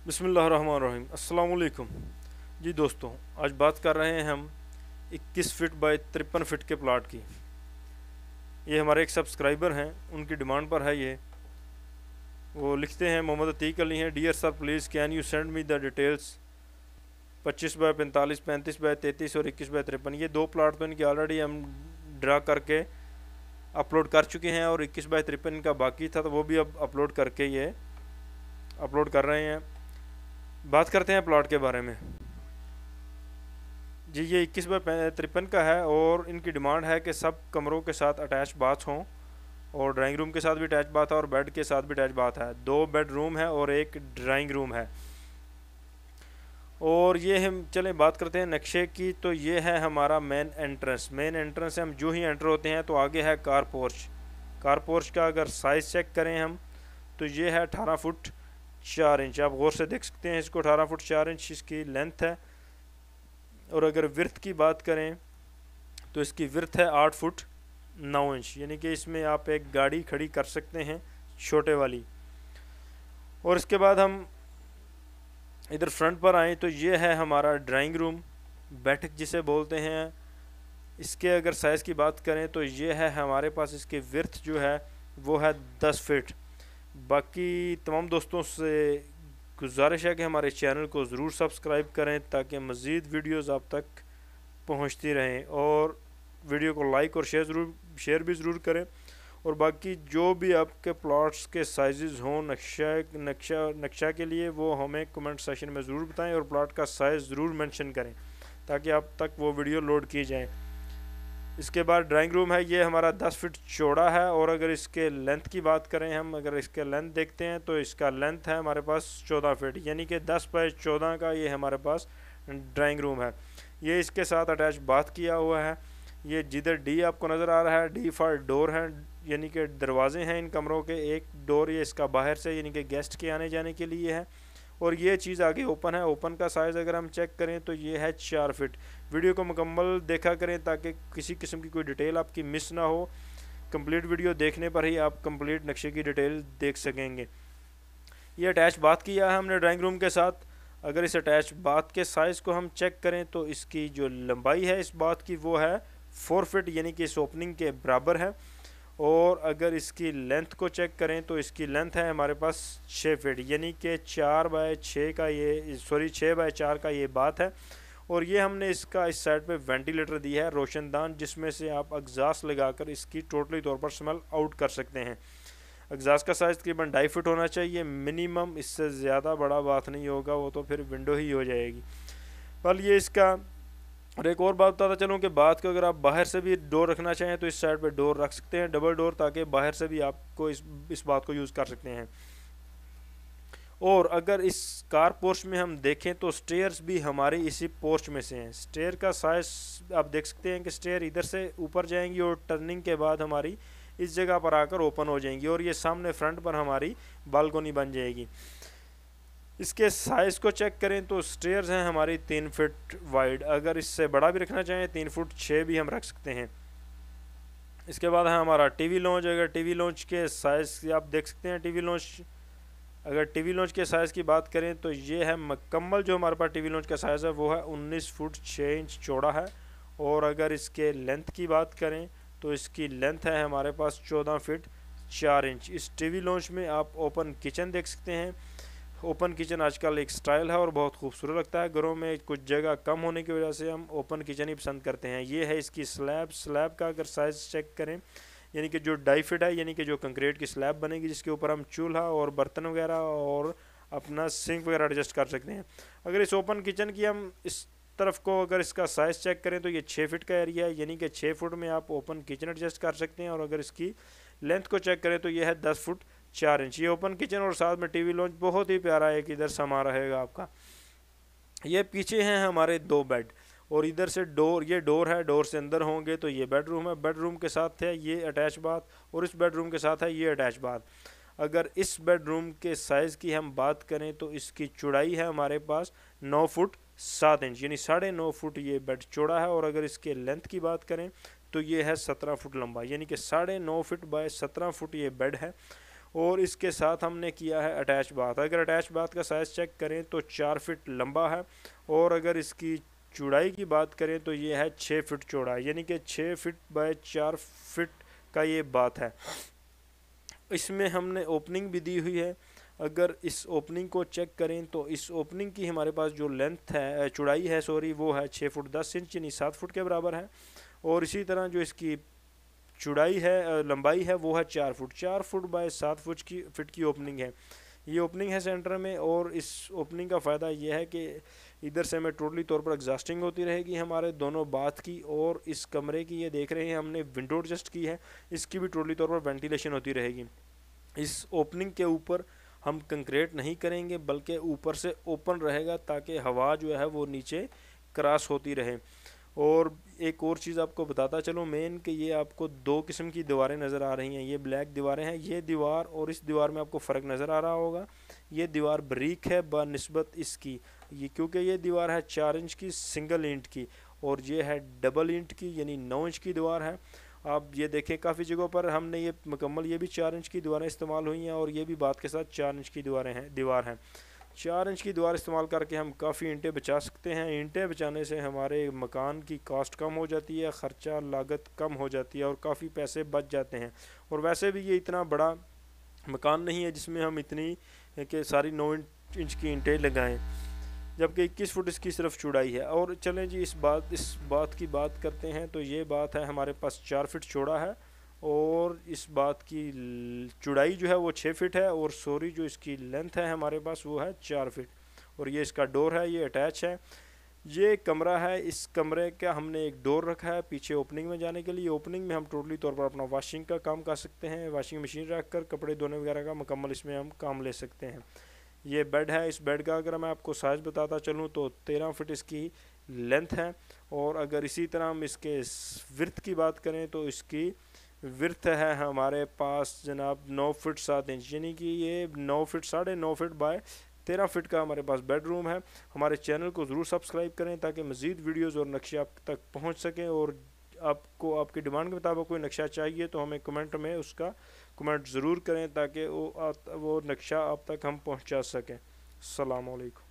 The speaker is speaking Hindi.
बिस्मिल्लाहिर्रहमानिर्रहीम। अस्सलाम वालेकुम जी दोस्तों, आज बात कर रहे हैं हम 21 फीट बाय 53 फीट के प्लाट की। ये हमारे एक सब्सक्राइबर हैं, उनकी डिमांड पर है ये। वो लिखते हैं, मोहम्मद अतीक अली हैं, dear sir please can you send me the details 25 by 45, 35 by 33 और 21 बाय 53। ये दो प्लाट तो इनके ऑलरेडी हम ड्रा करके अपलोड कर चुके हैं और 21 बाय 53 इनका बाकी था, तो वो भी अब अपलोड करके ये अपलोड कर रहे हैं। बात करते हैं प्लॉट के बारे में जी। ये 21 बाय 53 का है और इनकी डिमांड है कि सब कमरों के साथ अटैच बाथ हों और ड्राइंग रूम के साथ भी अटैच बाथ है और बेड के साथ भी अटैच बाथ है। 2 बेडरूम है और 1 ड्राइंग रूम है। और ये हम चलें बात करते हैं नक्शे की। तो ये है हमारा मेन एंट्रेंस। मेन एंट्रेंस से हम जो ही एंटर होते हैं तो आगे है कार पोर्च। कार पोर्च का अगर साइज़ चेक करें हम तो ये है 18 फुट 4 इंच। आप गौर से देख सकते हैं इसको, 18 फुट 4 इंच इसकी लेंथ है। और अगर विर्थ की बात करें तो इसकी विर्थ है 8 फुट 9 इंच, यानी कि इसमें आप एक गाड़ी खड़ी कर सकते हैं छोटे वाली। और इसके बाद हम इधर फ्रंट पर आए तो ये है हमारा ड्राइंग रूम, बैठक जिसे बोलते हैं। इसके अगर साइज़ की बात करें तो ये है हमारे पास, इसकी विर्थ जो है वो है 10 फीट। बाकी तमाम दोस्तों से गुजारिश है कि हमारे चैनल को ज़रूर सब्सक्राइब करें ताकि मज़ीद वीडियोज़ आप तक पहुंचती रहें, और वीडियो को लाइक और शेयर भी ज़रूर करें। और बाकी जो भी आपके प्लॉट्स के साइज़ हों नक्शा के लिए, वो हमें कमेंट सेक्शन में ज़रूर बताएं और प्लॉट का साइज़ ज़रूर मेंशन करें ताकि आप तक वो वीडियो लोड की जाए। इसके बाद ड्राइंग रूम है, ये हमारा 10 फीट चौड़ा है। और अगर इसके लेंथ की बात करें हम, अगर इसके लेंथ देखते हैं तो इसका लेंथ है हमारे पास 14 फीट, यानी कि 10 बाय 14 का ये हमारे पास ड्राइंग रूम है। ये इसके साथ अटैच बाथ किया हुआ है। ये जिधर डी आपको नज़र आ रहा है, डी फॉर डोर है, यानी कि दरवाजे हैं इन कमरों के। एक डोर ये इसका बाहर से, यानी कि गेस्ट के आने जाने के लिए है। और ये चीज़ आगे ओपन है। ओपन का साइज़ अगर हम चेक करें तो ये है 4 फीट। वीडियो को मुकम्मल देखा करें ताकि किसी किस्म की कोई डिटेल आपकी मिस ना हो। कंप्लीट वीडियो देखने पर ही आप कंप्लीट नक्शे की डिटेल देख सकेंगे। ये अटैच बाथ किया है हमने ड्राइंग रूम के साथ। अगर इस अटैच बाथ के साइज़ को हम चेक करें तो इसकी जो लंबाई है इस बाथ की वो है 4 फीट, यानी कि इस ओपनिंग के बराबर है। और अगर इसकी लेंथ को चेक करें तो इसकी लेंथ है हमारे पास 6 फीट, यानी कि 4 बाय 6 का ये 6 बाय 4 का ये बात है। और ये हमने इसका इस साइड पे वेंटिलेटर दिया है रोशनदान, जिसमें से आप एग्जास्ट लगाकर इसकी टोटली तौर पर स्मेल आउट कर सकते हैं। एग्जास्ट का साइज़ तकरीबन 2.5 फीट होना चाहिए मिनिमम, इससे ज़्यादा बड़ा बात नहीं होगा, वो तो फिर विंडो ही हो जाएगी। पर ये इसका। और एक और बात बताता चलूँ कि बात को अगर आप बाहर से भी डोर रखना चाहें तो इस साइड पे डोर रख सकते हैं, डबल डोर, ताकि बाहर से भी आपको इस बात को यूज़ कर सकते हैं। और अगर इस कार पोर्च में हम देखें तो स्टेयर्स भी हमारी इसी पोर्च में से हैं। स्टेयर का साइज़ आप देख सकते हैं कि स्टेयर इधर से ऊपर जाएंगी और टर्निंग के बाद हमारी इस जगह पर आकर ओपन हो जाएंगी और ये सामने फ्रंट पर हमारी बालकोनी बन जाएगी। इसके साइज़ को चेक करें तो स्टेयर्स हैं हमारी 3 फीट वाइड। अगर इससे बड़ा भी रखना चाहें 3 फुट 6 भी हम रख सकते हैं। इसके बाद है हमारा टीवी लॉन्च। अगर टीवी लॉन्च के साइज़ आप देख सकते हैं, अगर टीवी लॉन्च के साइज़ की बात करें तो ये है मुकम्मल जो हमारे पास टीवी लॉन्च का साइज़ है वो है 19 फुट 6 इंच चौड़ा है। और अगर इसके लेंथ की बात करें तो इसकी लेंथ है हमारे पास 14 फीट 4 इंच। इस टीवी लॉन्च में आप ओपन किचन देख सकते हैं। ओपन किचन आजकल एक स्टाइल है और बहुत खूबसूरत लगता है। घरों में कुछ जगह कम होने की वजह से हम ओपन किचन ही पसंद करते हैं। ये है इसकी स्लैब का अगर साइज़ चेक करें, यानी कि जो 2.5 फीट है, यानी कि जो कंक्रीट की स्लैब बनेगी जिसके ऊपर हम चूल्हा और बर्तन वगैरह और अपना सिंक वगैरह एडजस्ट कर सकते हैं। अगर इस ओपन किचन की हम इस तरफ को अगर इसका साइज़ चेक करें तो ये 6 फीट का एरिया है, यानी कि 6 फुट में आप ओपन किचन एडजस्ट कर सकते हैं। और अगर इसकी लेंथ को चेक करें तो ये है 10 फुट 4 इंच। ये ओपन किचन और साथ में टीवी लॉन्च बहुत ही प्यारा है कि इधर समा रहेगा आपका। ये पीछे हैं हमारे 2 बेड और इधर से डोर, ये डोर है, डोर से अंदर होंगे तो ये बेडरूम है। बेडरूम के साथ है ये अटैच बाथ और इस बेडरूम के साथ है ये अटैच बाथ। अगर इस बेडरूम के साइज़ की हम बात करें तो इसकी चौड़ाई है हमारे पास 9 फुट 7 इंच, यानी 9.5 फुट ये बेड चौड़ा है। और अगर इसके लेंथ की बात करें तो ये है 17 फुट लंबा, यानी कि 9.5 फुट बाय 17 फुट ये बेड है। और इसके साथ हमने किया है अटैच बाथ। अगर अटैच बाथ का साइज़ चेक करें तो 4 फीट लंबा है, और अगर इसकी चौड़ाई की बात करें तो ये है 6 फीट चौड़ा, यानी कि 6 फीट बाय 4 फीट का ये बात है। इसमें हमने ओपनिंग भी दी हुई है। अगर इस ओपनिंग को चेक करें तो इस ओपनिंग की हमारे पास जो लेंथ है, चौड़ाई है सॉरी, वो है 6 फुट 10 इंच यानी 7 फुट के बराबर है। और इसी तरह जो इसकी चौड़ाई है, लंबाई है, वो है 4 फुट। 4 फुट बाय 7 फिट की ओपनिंग है। ये ओपनिंग है सेंटर में, और इस ओपनिंग का फ़ायदा ये है कि इधर से हमें टोटली तौर पर एग्जॉस्टिंग होती रहेगी हमारे दोनों बाथ की, और इस कमरे की ये देख रहे हैं हमने विंडो एडजस्ट की है, इसकी भी टोटली तौर पर वेंटिलेशन होती रहेगी। इस ओपनिंग के ऊपर हम कंक्रीट नहीं करेंगे, बल्कि ऊपर से ओपन रहेगा ताकि हवा जो है वो नीचे क्रॉस होती रहे। और एक और चीज़ आपको बताता चलो मेन, कि ये आपको 2 किस्म की दीवारें नज़र आ रही हैं। ये ब्लैक दीवारें हैं, ये दीवार और इस दीवार में आपको फ़र्क नज़र आ रहा होगा। ये दीवार बारीक है बनिस्बत इसकी, ये क्योंकि ये दीवार है 4 इंच की सिंगल ईंट की, और ये है डबल ईंट की यानी 9 इंच की दीवार है। आप ये देखें काफ़ी जगहों पर हमने ये मुकम्मल ये भी 4 इंच की दीवारें इस्तेमाल हुई हैं, और ये भी बात के साथ 4 इंच की दीवार हैं। 4 इंच की दीवार इस्तेमाल करके हम काफ़ी ईंटें बचा सकते हैं। ईंटें बचाने से हमारे मकान की कॉस्ट कम हो जाती है, ख़र्चा लागत कम हो जाती है, और काफ़ी पैसे बच जाते हैं। और वैसे भी ये इतना बड़ा मकान नहीं है जिसमें हम इतनी कि सारी 9 इंच की ईंटें लगाएं, जबकि 21 फुट इसकी सिर्फ चौड़ाई है। और चलें जी इस बात की बात करते हैं। तो ये बात है हमारे पास 4 फीट चौड़ा है, और इस बात की चौड़ाई जो है वो 6 फीट है, और सॉरी जो इसकी लेंथ है हमारे पास वो है 4 फीट। और ये इसका डोर है, ये अटैच है। ये कमरा है, इस कमरे का हमने एक डोर रखा है पीछे ओपनिंग में जाने के लिए। ओपनिंग में हम टोटली तौर पर अपना वॉशिंग का काम कर सकते हैं, वॉशिंग मशीन रख कर कपड़े धोने वगैरह का मुकम्मल इसमें हम काम ले सकते हैं। ये बेड है, इस बेड का अगर मैं आपको साइज़ बताता चलूँ तो 13 फीट इसकी लेंथ है। और अगर इसी तरह हम इसके विर्थ की बात करें तो इसकी विर्थ है हमारे पास जनाब 9 फीट 7 इंच, यानी कि ये 9 फीट 9.5 फीट बाय 13 फीट का हमारे पास बेडरूम है। हमारे चैनल को ज़रूर सब्सक्राइब करें ताकि मज़ीद वीडियोस और नक्शे आप तक पहुंच सकें। और आपको आपकी डिमांड के मुताबिक कोई नक्शा चाहिए तो हमें कमेंट में उसका कमेंट ज़रूर करें ताकि वो नक्शा आप तक हम पहुंचा सकें। अस्सलाम वालेकुम।